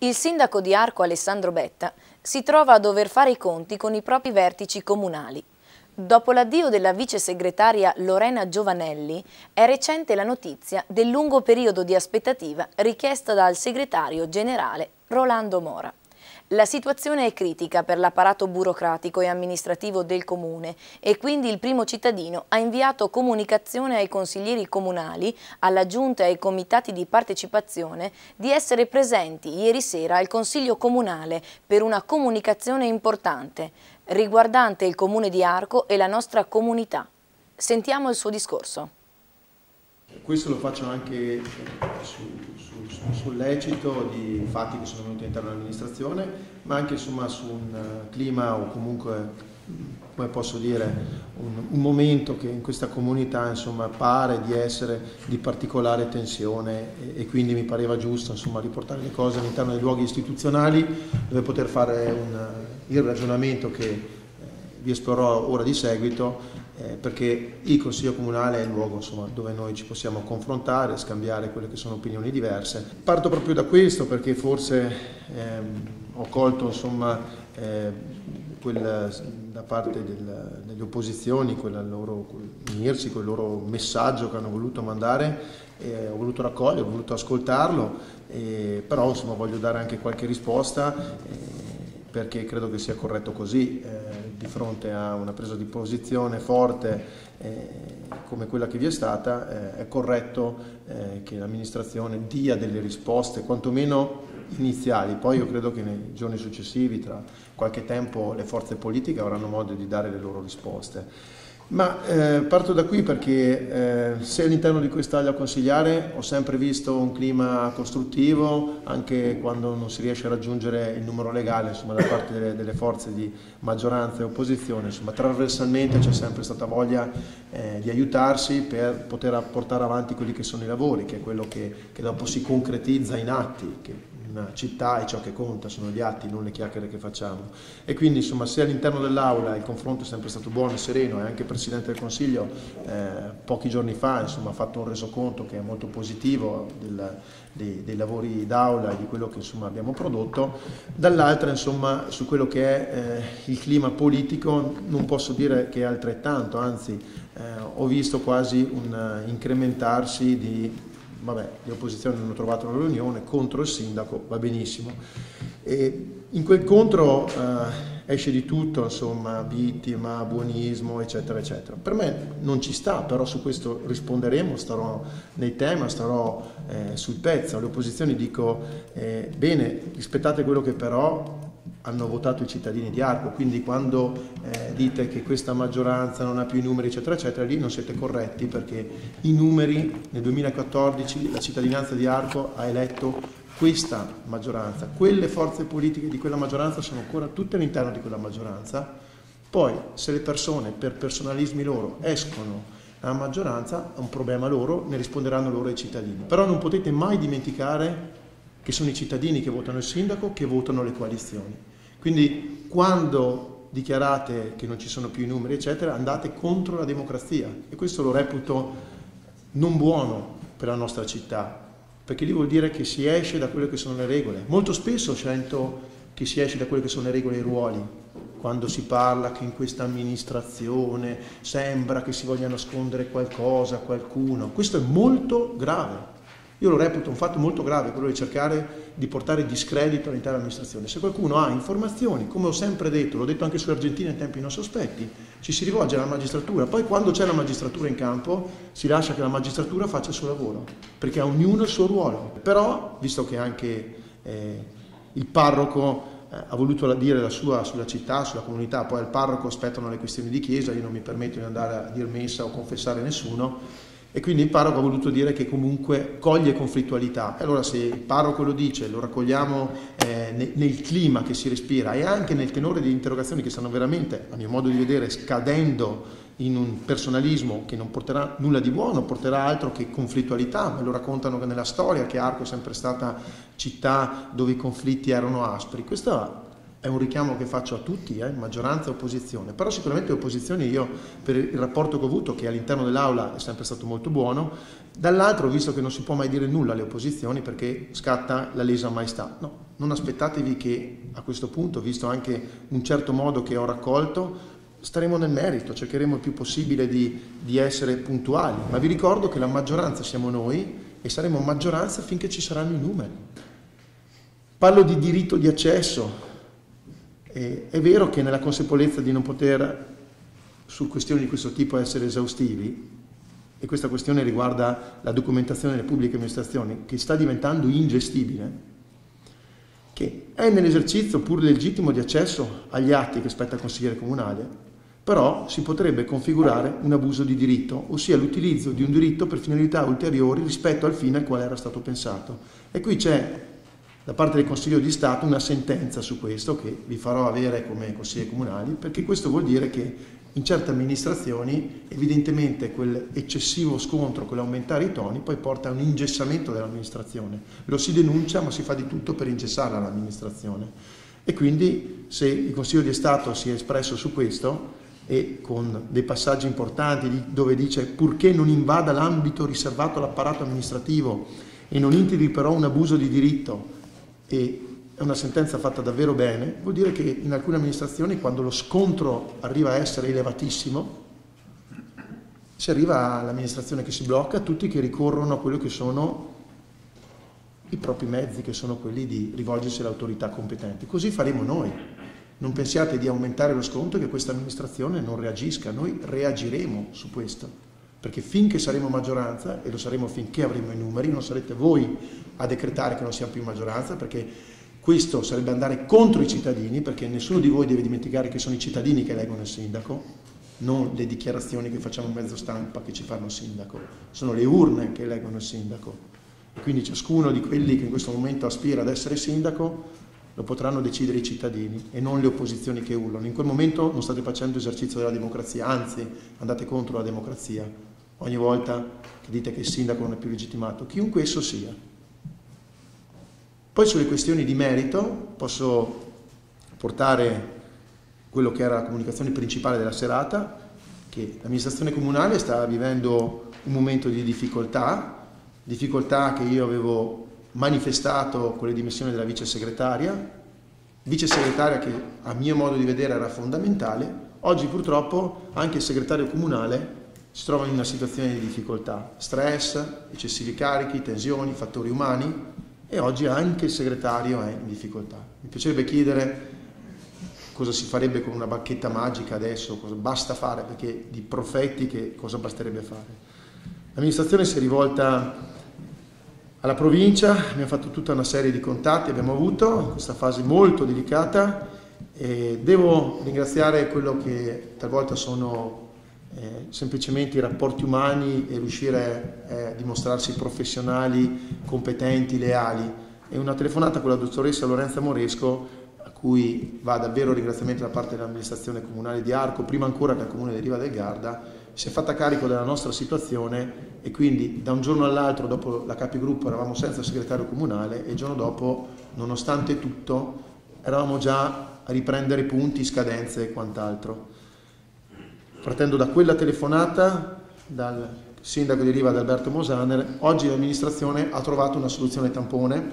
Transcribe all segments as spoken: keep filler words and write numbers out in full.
Il sindaco di Arco, Alessandro Betta, si trova a dover fare i conti con i propri vertici comunali. Dopo l'addio della vice segretaria Lorena Giovanelli, è recente la notizia del lungo periodo di aspettativa richiesta dal segretario generale Rolando Mora. La situazione è critica per l'apparato burocratico e amministrativo del comune e quindi il primo cittadino ha inviato comunicazione ai consiglieri comunali, alla giunta e ai comitati di partecipazione di essere presenti ieri sera al consiglio comunale per una comunicazione importante riguardante il comune di Arco e la nostra comunità. Sentiamo il suo discorso. Questo lo faccio anche su, su, su, sul lecito di fatti che sono venuti all'interno dell'amministrazione, ma anche insomma, su un clima o comunque, come posso dire, un, un momento che in questa comunità insomma, pare di essere di particolare tensione e, e quindi mi pareva giusto insomma, riportare le cose all'interno dei luoghi istituzionali dove poter fare un, il ragionamento che eh, vi esporrò ora di seguito. Eh, perché il Consiglio Comunale è il luogo insomma, dove noi ci possiamo confrontare, scambiare quelle che sono opinioni diverse. Parto proprio da questo perché forse ehm, ho colto insomma, eh, quel, da parte del, delle opposizioni quel loro unirsi, quel loro messaggio che hanno voluto mandare, eh, ho voluto raccogliere, ho voluto ascoltarlo, eh, però insomma, voglio dare anche qualche risposta. Eh, perché credo che sia corretto così, eh, di fronte a una presa di posizione forte eh, come quella che vi è stata, eh, è corretto eh, che l'amministrazione dia delle risposte, quantomeno iniziali. Poi io credo che nei giorni successivi, tra qualche tempo, le forze politiche avranno modo di dare le loro risposte. Ma eh, parto da qui perché eh, se all'interno di quest'aula consigliare ho sempre visto un clima costruttivo, anche quando non si riesce a raggiungere il numero legale, insomma, da parte delle, delle forze di maggioranza e opposizione, insomma, trasversalmente c'è sempre stata voglia eh, di aiutarsi per poter portare avanti quelli che sono i lavori, che è quello che, che dopo si concretizza in atti, che una città e ciò che conta sono gli atti, non le chiacchiere che facciamo. E quindi insomma se all'interno dell'aula il confronto è sempre stato buono e sereno, e anche il Presidente del Consiglio eh, pochi giorni fa insomma, ha fatto un resoconto che è molto positivo del, dei, dei lavori d'aula e di quello che insomma, abbiamo prodotto, dall'altra insomma su quello che è eh, il clima politico non posso dire che è altrettanto, anzi eh, ho visto quasi un uh, incrementarsi di vabbè, le opposizioni hanno trovato una riunione contro il sindaco, va benissimo. E in quel contro eh, esce di tutto, insomma, vittima, buonismo, eccetera, eccetera. Per me non ci sta, però su questo risponderemo, starò nei temi, starò eh, sul pezzo. Alle opposizioni dico, eh, bene, rispettate quello che però hanno votato i cittadini di Arco, quindi quando eh, dite che questa maggioranza non ha più i numeri eccetera eccetera, lì non siete corretti perché i numeri nel duemilaquattordici la cittadinanza di Arco ha eletto questa maggioranza, quelle forze politiche di quella maggioranza sono ancora tutte all'interno di quella maggioranza, poi se le persone per personalismi loro escono dalla maggioranza è un problema loro, ne risponderanno loro ai cittadini, però non potete mai dimenticare che sono i cittadini che votano il sindaco, che votano le coalizioni. Quindi quando dichiarate che non ci sono più i numeri, eccetera, andate contro la democrazia e questo lo reputo non buono per la nostra città, perché lì vuol dire che si esce da quelle che sono le regole. Molto spesso sento che si esce da quelle che sono le regole e i ruoli, quando si parla che in questa amministrazione sembra che si voglia nascondere qualcosa a qualcuno. Questo è molto grave. Io lo reputo un fatto molto grave, quello di cercare di portare discredito all'intera amministrazione. Se qualcuno ha informazioni, come ho sempre detto, l'ho detto anche su Argentina in tempi non sospetti, ci si rivolge alla magistratura, poi quando c'è la magistratura in campo si lascia che la magistratura faccia il suo lavoro, perché ha ognuno il suo ruolo. Però, visto che anche eh, il parroco eh, ha voluto dire la sua sulla città, sulla comunità, poi al parroco aspettano le questioni di chiesa, io non mi permetto di andare a dir messa o confessare nessuno, e quindi il parroco ha voluto dire che comunque coglie conflittualità. E allora se il parroco lo dice, lo raccogliamo eh, nel, nel clima che si respira e anche nel tenore di interrogazioni che stanno veramente, a mio modo di vedere, scadendo in un personalismo che non porterà nulla di buono, porterà altro che conflittualità. Me lo raccontano che nella storia che Arco è sempre stata città dove i conflitti erano aspri. Questa è un richiamo che faccio a tutti, eh, maggioranza e opposizione, però sicuramente opposizione io per il rapporto che ho avuto, che all'interno dell'Aula è sempre stato molto buono, dall'altro visto che non si può mai dire nulla alle opposizioni perché scatta la lesa maestà, no, non aspettatevi che a questo punto, visto anche un certo modo che ho raccolto, staremo nel merito, cercheremo il più possibile di, di essere puntuali, ma vi ricordo che la maggioranza siamo noi e saremo maggioranza finché ci saranno i numeri. Parlo di diritto di accesso. Eh, è vero che nella consapevolezza di non poter su questioni di questo tipo essere esaustivi, e questa questione riguarda la documentazione delle pubbliche amministrazioni che sta diventando ingestibile, che è nell'esercizio pur legittimo di accesso agli atti che spetta al consigliere comunale, però si potrebbe configurare un abuso di diritto, ossia l'utilizzo di un diritto per finalità ulteriori rispetto al fine al quale era stato pensato. E qui c'è da parte del Consiglio di Stato una sentenza su questo che vi farò avere come consiglieri comunali, perché questo vuol dire che in certe amministrazioni evidentemente quell'eccessivo scontro, quell'aumentare i toni poi porta a un ingessamento dell'amministrazione. Lo si denuncia ma si fa di tutto per ingessare l'amministrazione. E quindi se il Consiglio di Stato si è espresso su questo e con dei passaggi importanti dove dice purché non invada l'ambito riservato all'apparato amministrativo e non integri però un abuso di diritto, e è una sentenza fatta davvero bene, vuol dire che in alcune amministrazioni quando lo scontro arriva a essere elevatissimo si arriva all'amministrazione che si blocca, tutti che ricorrono a quello che sono i propri mezzi, che sono quelli di rivolgersi alle autorità competenti. Così faremo noi. Non pensiate di aumentare lo scontro e che questa amministrazione non reagisca, noi reagiremo su questo, perché finché saremo maggioranza, e lo saremo finché avremo i numeri, non sarete voi a decretare che non siamo più maggioranza, perché questo sarebbe andare contro i cittadini, perché nessuno di voi deve dimenticare che sono i cittadini che eleggono il sindaco, non le dichiarazioni che facciamo in mezzo stampa che ci fanno il sindaco, sono le urne che eleggono il sindaco. E quindi ciascuno di quelli che in questo momento aspira ad essere sindaco lo potranno decidere i cittadini e non le opposizioni che urlano. In quel momento non state facendo esercizio della democrazia, anzi andate contro la democrazia ogni volta che dite che il sindaco non è più legittimato, chiunque esso sia. Poi sulle questioni di merito posso portare quello che era la comunicazione principale della serata, che l'amministrazione comunale sta vivendo un momento di difficoltà, difficoltà che io avevo manifestato con le dimissioni della vice segretaria, vice segretaria che a mio modo di vedere era fondamentale. Oggi purtroppo anche il segretario comunale si trova in una situazione di difficoltà, stress, eccessivi carichi, tensioni, fattori umani, e oggi anche il segretario è in difficoltà. Mi piacerebbe chiedere cosa si farebbe con una bacchetta magica adesso, cosa basta fare, perché di profeti che cosa basterebbe fare. L'amministrazione si è rivolta alla provincia, abbiamo fatto tutta una serie di contatti, abbiamo avuto in questa fase molto delicata, e devo ringraziare quello che talvolta sono eh, semplicemente i rapporti umani e riuscire eh, a dimostrarsi professionali, competenti, leali. E una telefonata con la dottoressa Lorenza Moresco, a cui va davvero il ringraziamento da parte dell'amministrazione comunale di Arco, prima ancora che al comune di Riva del Garda, si è fatta carico della nostra situazione, e quindi da un giorno all'altro, dopo la capigruppo, eravamo senza segretario comunale, e il giorno dopo, nonostante tutto, eravamo già a riprendere punti, scadenze e quant'altro. Partendo da quella telefonata dal sindaco di Riva, Alberto Mosaner, oggi l'amministrazione ha trovato una soluzione tampone.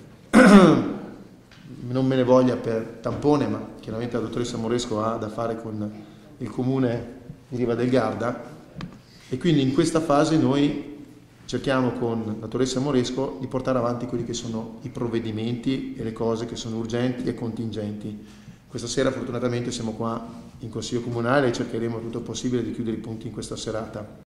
Non me ne voglia per tampone, ma chiaramente la dottoressa Moresco ha da fare con il comune di Riva del Garda, e quindi in questa fase noi cerchiamo con la dottoressa Moresco di portare avanti quelli che sono i provvedimenti e le cose che sono urgenti e contingenti. Questa sera fortunatamente siamo qua in Consiglio Comunale e cercheremo il tutto possibile di chiudere i punti in questa serata.